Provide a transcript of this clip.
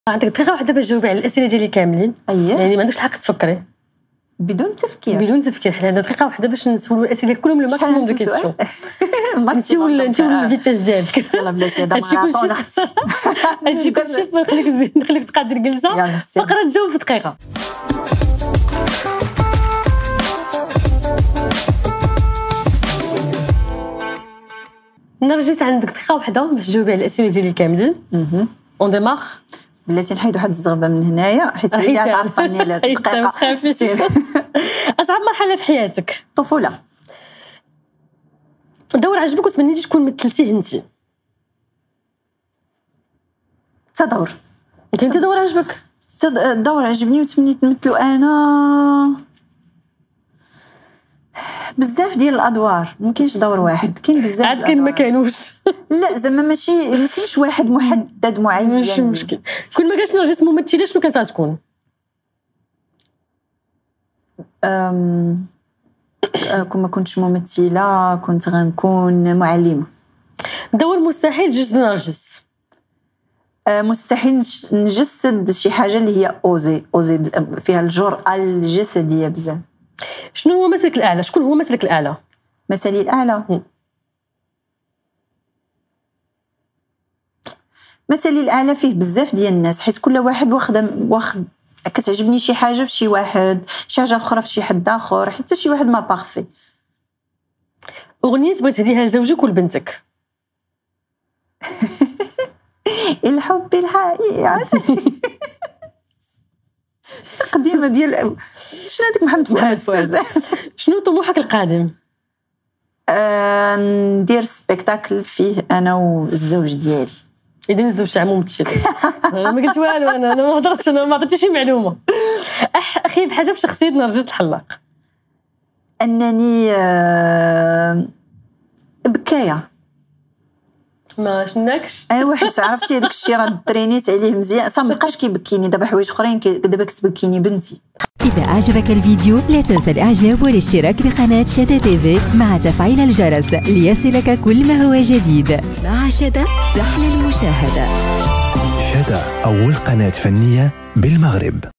عندك دقيقه واحده باش تجاوبي على الاسئله ديالي كاملين. يعني ما عندكش الحق تفكري بدون تفكير. حنا عندنا دقيقه واحده باش نسولوا الاسئله كلهم لو ماكسيموم دو كيسيون. انت الفيتاس ديالك. يلا بلاتي هذا ماراطون اختي. هادشي كلشي نخليك تقادر جلسه فقره تجاوب في دقيقه. نرجس عندك دقيقه واحده باش تجاوبي على الاسئله ديالي كاملين. اون ديمار. بلاتي نحيد واحد الزغبه من هنايا حيت هي اللي تعطيني على الدقيقه. اصعب مرحله في حياتك؟ الطفوله. دور عجبك وتمنيتي تكون مثلتيه انت؟ تدور. كاين تدور عجبك؟ الدور عجبني وتمنيت نمثلو انا بزاف ديال الادوار. ممكنش دور واحد، كاين بزاف عاد كاين ما كانوش. لا زعما ماشي ما كاينش واحد محدد معين. ماشي مشكل. كون ما كانش نرجس ممثله شنو كانت غتكون؟ كون ما كنتش ممثله كنت غنكون معلمه. دور مستحيل تجسد نرجس. مستحيل نجسد شي حاجه اللي هي اوزي فيها الجرأه الجسديه بزاف. شنو هو مثلك الاعلى؟ شكون هو مثلك الاعلى؟ مثلي الاعلى مثلي الاعلى فيه بزاف ديال الناس، حيت كل واحد واخد كتعجبني شي حاجه في شي واحد، شي حاجه اخرى في شي حد اخر، حتى شي واحد ما بارفي. اغنيه بغيت تهديها لزوجك ولبنتك؟ الحب الحقيقي. قديمه ديال شنو هذيك محمد فؤاد. شنو طموحك القادم؟ ندير سبيكتاكل فيه انا والزوج ديالي. اذا الزوج تاع ممثل. ما قلت والو، انا ما هضرتش، انا ما عطيتش شي معلومه. اخيب حاجه في شخصيه نرجس الحلاق؟ انني بكايه. ما شناكش. واحد عرفتي هذاك الشيء راه ترينيت عليه مزيان صافي ما بقاش كيبكيني. دابا حوايج اخرين دابا كتبكيني بنتي. إذا أعجبك الفيديو لا تنسى الإعجاب والاشتراك بقناة شدا تيفي مع تفعيل الجرس ليصلك كل ما هو جديد. مع شدا تحلى المشاهدة. شدا أول قناة فنية بالمغرب.